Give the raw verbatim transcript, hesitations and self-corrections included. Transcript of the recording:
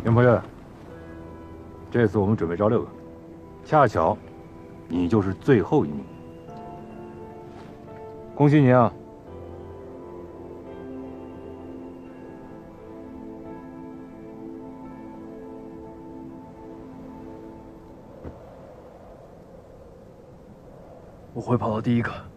袁鹏岳，这次我们准备招六个，恰巧你就是最后一名，恭喜你啊！ 我会跑到第一个。